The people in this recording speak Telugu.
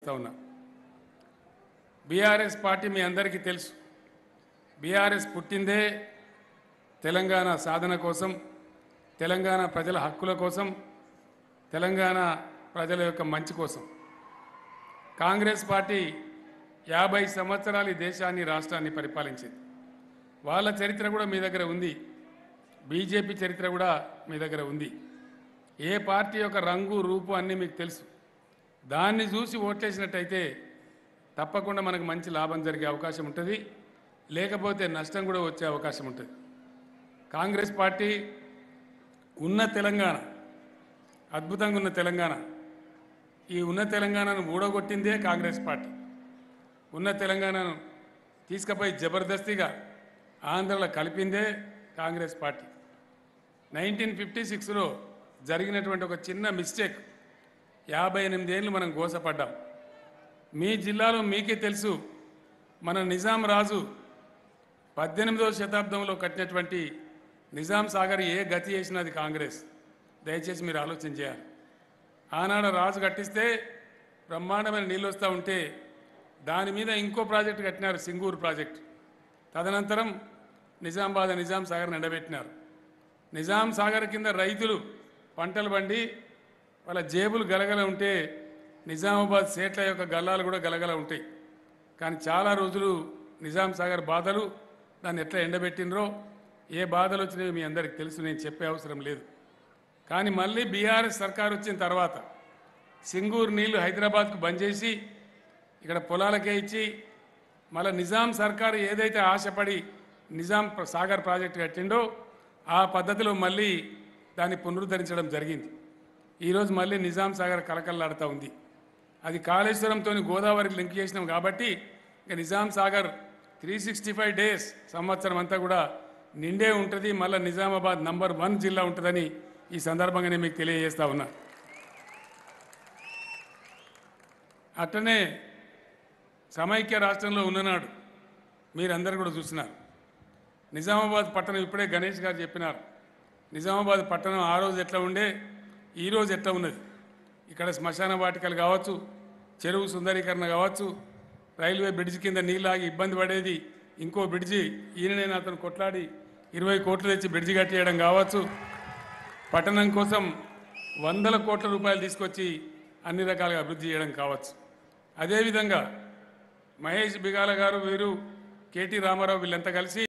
చేస్తా ఉన్నా. బీఆర్ఎస్ పార్టీ మీ అందరికీ తెలుసు. బీఆర్ఎస్ పుట్టిందే తెలంగాణ సాధన కోసం, తెలంగాణ ప్రజల హక్కుల కోసం, తెలంగాణ ప్రజల యొక్క మంచి కోసం. కాంగ్రెస్ పార్టీ 50 సంవత్సరాలు ఈ దేశాన్ని రాష్ట్రాన్ని పరిపాలించింది. వాళ్ళ చరిత్ర కూడా మీ దగ్గర ఉంది. బీజేపీ చరిత్ర కూడా మీ దగ్గర ఉంది. ఏ పార్టీ యొక్క రంగు రూపు అన్నీ మీకు తెలుసు. దాన్ని చూసి ఓట్లేసినట్టయితే తప్పకుండా మనకు మంచి లాభం జరిగే అవకాశం ఉంటుంది, లేకపోతే నష్టం కూడా వచ్చే అవకాశం ఉంటుంది. కాంగ్రెస్ పార్టీ ఉన్న తెలంగాణ, అద్భుతంగా ఉన్న తెలంగాణ, ఈ ఉన్న తెలంగాణను ఊడగొట్టిందే కాంగ్రెస్ పార్టీ. ఉన్న తెలంగాణను తీసుకుపోయి జబర్దస్తిగా ఆంధ్రలో కలిపిందే కాంగ్రెస్ పార్టీ. 1956లో జరిగినటువంటి ఒక చిన్న మిస్టేక్, 58 ఏళ్ళు మనం గోసపడ్డాం. మీ జిల్లాలో మీకే తెలుసు, మన నిజాం రాజు 18వ శతాబ్దంలో కట్టినటువంటి నిజాం సాగర్ ఏ గతి చేసినది కాంగ్రెస్. దయచేసి మీరు ఆలోచన చేయాలి. ఆనాడు రాజు కట్టిస్తే బ్రహ్మాండమైన నీళ్ళు వస్తూ ఉంటే దాని మీద ఇంకో ప్రాజెక్టు కట్టినారు, సింగూరు ప్రాజెక్టు. తదనంతరం నిజామాబాద్ నిజాం సాగర్ని ఎండబెట్టినారు. నిజాం సాగర్ కింద రైతులు పంటలు పండి వాళ్ళ జేబులు గలగల ఉంటే నిజామాబాద్ సేట్ల యొక్క గల్లాలు కూడా గలగల ఉంటాయి. కానీ చాలా రోజులు నిజాం సాగర్ బాధలు, దాన్ని ఎట్లా ఎండబెట్టినరో, ఏ బాధలు వచ్చినాయో మీ అందరికీ తెలుసు, నేను చెప్పే అవసరం లేదు. కానీ మళ్ళీ బీఆర్ఎస్ సర్కార్ వచ్చిన తర్వాత సింగూరు నీళ్లు హైదరాబాద్కు బంద్ చేసి ఇక్కడ పొలాలకే ఇచ్చి, మళ్ళీ నిజాం సర్కారు ఏదైతే ఆశపడి నిజాం సాగర్ ప్రాజెక్టు కట్టిండో ఆ పద్ధతిలో మళ్ళీ దాన్ని పునరుద్ధరించడం జరిగింది. ఈరోజు మళ్ళీ నిజాం సాగర్ కలకల్లాడుతూ ఉంది. అది కాళేశ్వరంతో గోదావరికి లింక్ చేసినాం కాబట్టి ఇక నిజాం సాగర్ 365 డేస్ సంవత్సరం అంతా కూడా నిండే ఉంటుంది. మళ్ళీ నిజామాబాద్ నంబర్ 1 జిల్లా ఉంటుందని ఈ సందర్భంగా నేను మీకు తెలియజేస్తా ఉన్నా. అట్లనే సమైక్య రాష్ట్రంలో ఉన్ననాడు మీరందరూ కూడా చూసినారు. నిజామాబాద్ పట్టణం ఇప్పుడే గణేష్ గారు చెప్పినారు. నిజామాబాద్ పట్టణం ఆ రోజు ఎట్లా ఉండే, ఈరోజు ఎట్లా ఉన్నది. ఇక్కడ శ్మశాన వాటికలు కావచ్చు, చెరువు సుందరీకరణ కావచ్చు, రైల్వే బ్రిడ్జి కింద నీళ్ళాగి ఇబ్బంది పడేది, ఇంకో బ్రిడ్జి ఈయననే అతను కొట్లాడి 20 కోట్లు తెచ్చి బ్రిడ్జి కట్టేయడం కావచ్చు, పట్టణం కోసం 100 కోట్ల రూపాయలు తీసుకొచ్చి అన్ని రకాలుగా అభివృద్ధి చేయడం కావచ్చు. అదేవిధంగా మహేష్ బిగాల గారు, వీరు కేటీ రామారావు వీళ్ళంతా కలిసి